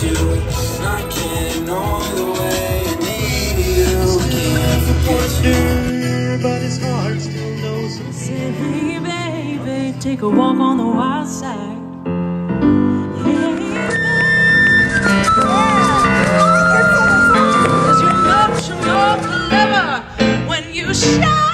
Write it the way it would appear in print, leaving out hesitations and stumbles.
you, and I can't ignore the way I need you. Can't forget you, but it's hard still knows. Say, hey baby, take a walk on the wild side. Hey baby, cause you're much more clever when you shine.